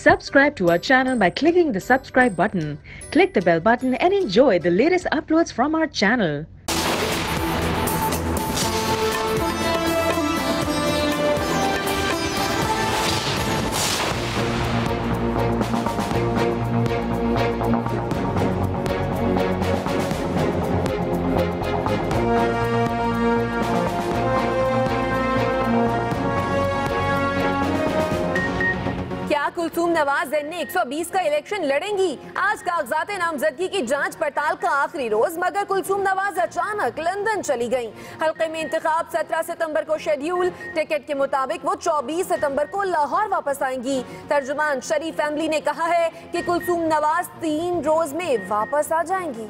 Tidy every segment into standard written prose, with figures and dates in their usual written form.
Subscribe to our channel by clicking the subscribe button. Click the bell button and enjoy the latest uploads from our channel. Kulsoom Nawaz ने 120 का election लड़ेंगी। आज कागजात नामजदगी की जांच पड़ताल का आखिरी रोज, मगर कुलसूम नवाज अचानक लंदन चली गईं। हल्के में इंतखाब 17 सितंबर को शेड्यूल, टिकट के मुताबिक वो 24 सितंबर को लाहौर वापस आएंगी। तर्जुमान शरीफ फैमिली ने कहा है कि कुलसूम नवाज 3 रोज में वापस आ जाएंगी।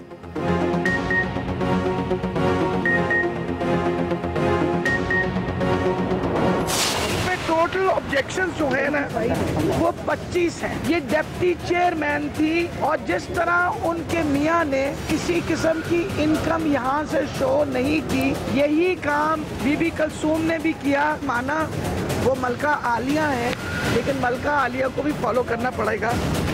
टोटल ऑब्जेक्शन जो है ना वो 25 हैं। ये डिप्टी चेयरमैन थी और जिस तरह उनके मियां ने किसी किस्म की इनकम यहाँ से शो नहीं की, यही काम बीबी कुलसूम ने भी किया। माना वो मलका आलिया है, लेकिन मलका आलिया को भी फॉलो करना पड़ेगा।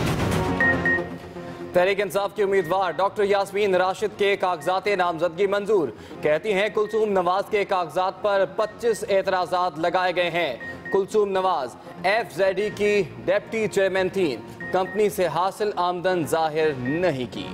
तहरीक इंसाफ की उम्मीदवार डॉक्टर यास्मीन राशिद के कागजात नामजदगी मंजूर। कहती हैं कुलसूम नवाज के कागजात पर 25 एतराजात लगाए गए हैं। कुलसूम नवाज FZE की डिप्टी चेयरमैन थी, कंपनी से हासिल आमदन जाहिर नहीं की।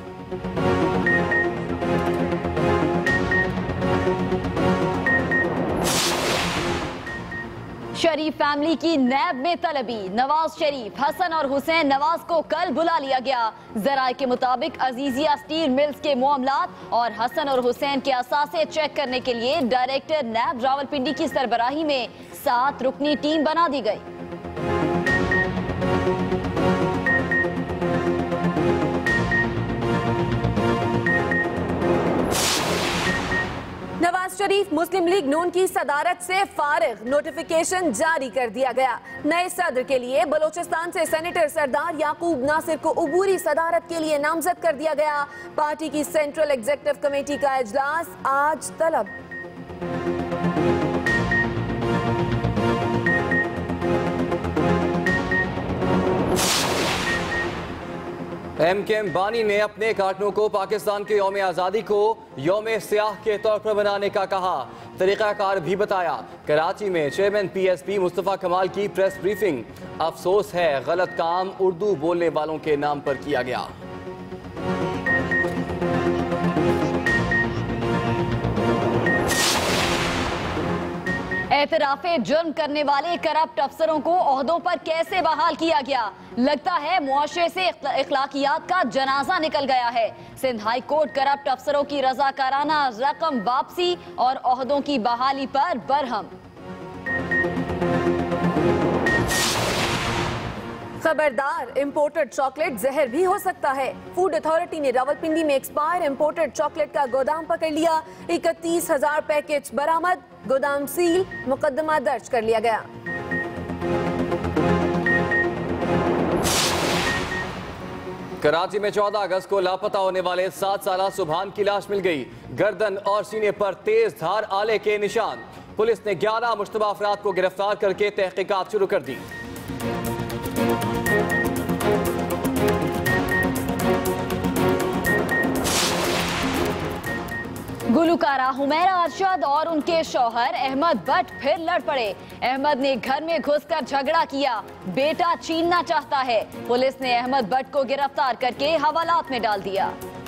शरीफ फैमिली की नैब में तलबी। नवाज शरीफ, हसन और हुसैन नवाज को कल बुला लिया गया। जराये के मुताबिक अजीजिया स्टील मिल्स के मामलात और हसन और हुसैन के असासे चेक करने के लिए डायरेक्टर नैब रावलपिंडी की सरबराही में 7 रुकनी टीम बना दी गई। नवाज शरीफ मुस्लिम लीग नून की सदारत से फारिग, नोटिफिकेशन जारी कर दिया गया। नए सदर के लिए बलोचिस्तान से सेनेटर सरदार याकूब नासिर को अबूरी सदारत के लिए नामजद कर दिया गया। पार्टी की सेंट्रल एग्जीक्यूटिव कमेटी का इजलास आज तलब। MK अंबानी ने अपने कारकुनों को पाकिस्तान के यौम आज़ादी को यौम सियाह के तौर पर मनाने का कहा, तरीक़ाकार भी बताया। कराची में चेयरमैन PSP मुस्तफ़ा कमाल की प्रेस ब्रीफिंग। अफसोस है गलत काम उर्दू बोलने वालों के नाम पर किया गया। एतराफ़े जुर्म करने वाले करप्ट अफसरों को ओहदों पर कैसे बहाल किया गया? लगता है मुआशरे से इखलाकियात का जनाजा निकल गया है। सिंध हाई कोर्ट करप्ट अफसरों की रजाकाराना रकम वापसी और ओहदों की बहाली पर बरहम। खबरदार, इंपोर्टेड चॉकलेट जहर भी हो सकता है। फूड अथॉरिटी ने रावलपिंडी में एक्सपायर इंपोर्टेड चॉकलेट का गोदाम पकड़ लिया। 31,000 पैकेज बरामद, गोदाम सील, मुकदमा दर्ज कर लिया गया। कराची में 14 अगस्त को लापता होने वाले 7 साला सुभान की लाश मिल गई। गर्दन और सीने पर तेज धार आले के निशान। पुलिस ने 11 मुश्तबा अफराद को गिरफ्तार करके तहकीकात शुरू कर दी। गुलकारा हुमैरा अरशद और उनके शौहर अहमद भट्ट फिर लड़ पड़े। अहमद ने घर में घुसकर झगड़ा किया, बेटा छीनना चाहता है। पुलिस ने अहमद भट्ट को गिरफ्तार करके हवालात में डाल दिया।